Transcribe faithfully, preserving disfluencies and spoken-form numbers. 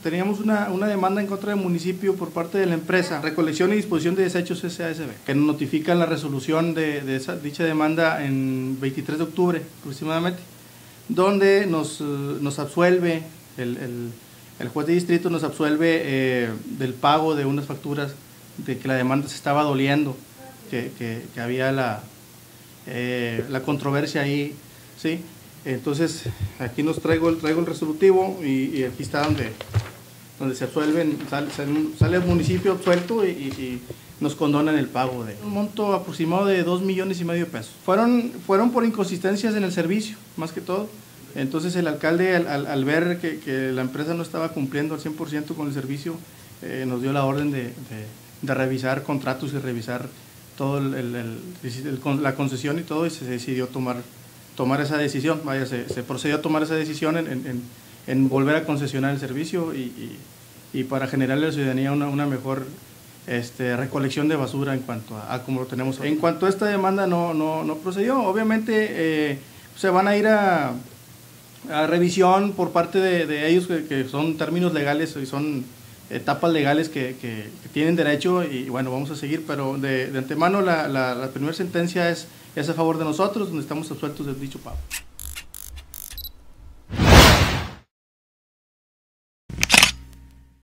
teníamos una, una demanda en contra del municipio por parte de la empresa Recolección y Disposición de Desechos S A S B, que nos notifican la resolución de, de esa, dicha demanda en veintitrés de octubre aproximadamente, donde nos, nos absuelve, el, el, el juez de distrito nos absuelve eh, del pago de unas facturas, de que la demanda se estaba doliendo, que, que, que había la, eh, la controversia ahí, ¿sí? Entonces, aquí nos traigo, traigo el resolutivo y, y aquí está donde, donde se absuelven, sale, sale el municipio absuelto y, y, y nos condonan el pago de un monto aproximado de dos millones y medio de pesos. Fueron, fueron por inconsistencias en el servicio, más que todo. Entonces el alcalde, al, al, al ver que, que la empresa no estaba cumpliendo al cien por ciento con el servicio, eh, nos dio la orden de, de, de revisar contratos y revisar todo el, el, el, el, la concesión y todo, y se decidió tomar tomar esa decisión, vaya, se, se procedió a tomar esa decisión en, en, en volver a concesionar el servicio y, y, y para generarle a la ciudadanía una, una mejor este, recolección de basura en cuanto a, a como lo tenemos. En cuanto a esta demanda no, no, no procedió, obviamente eh, se van a ir a, a revisión por parte de, de ellos, que, que son términos legales y son etapas legales que, que, que tienen derecho y bueno, vamos a seguir, pero de, de antemano la, la, la primera sentencia es, es a favor de nosotros, donde estamos absueltos del dicho pago.